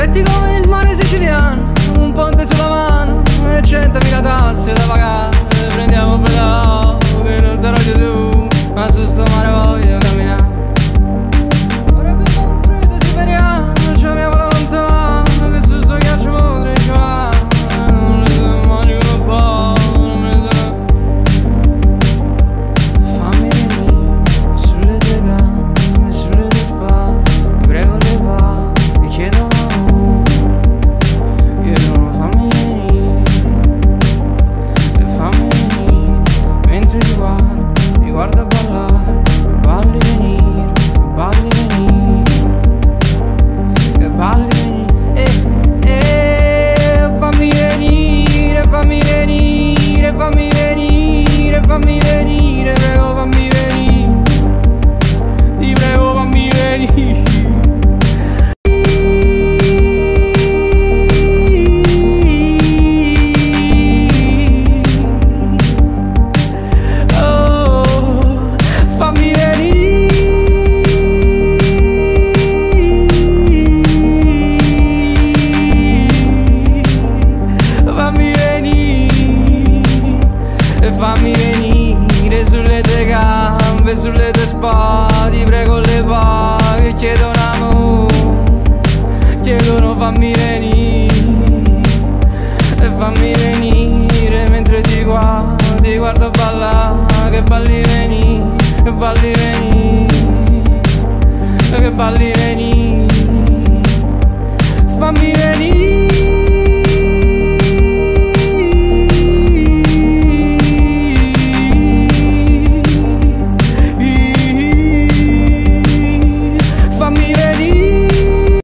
stretti come il mare siciliano, un ponte sulla mano e 100.000 tasse da pagare. Prendiamo pedale che non sarò Gesù, ma su sto mare voglio camminare. Ora che sono freddo superiamo, ci abbiamo da lontano, che su sto ghiaccio potrei giocare. Non ne so, mangio un po', non me ne so. Fammi venire sulle tue gambe, sulle tue spalle, ti prego le va, ti chiedo amore, chiedono fammi venire, e fammi venire, mentre ti guardo a ballare, balli venire, balli venire, e balli venire, fammi venire, fammi venire, fammi venire, fammi venire, prego fammi venire, ti prego fammi venire. Fammi venire, fammi venire, e fammi venire sulle tue gambe, sulle tue spalle, ti prego le pa che chiedono amore, chiedono fammi venire, e fammi venire mentre ti guardo ballare, che balli venire, che balli venire, che balli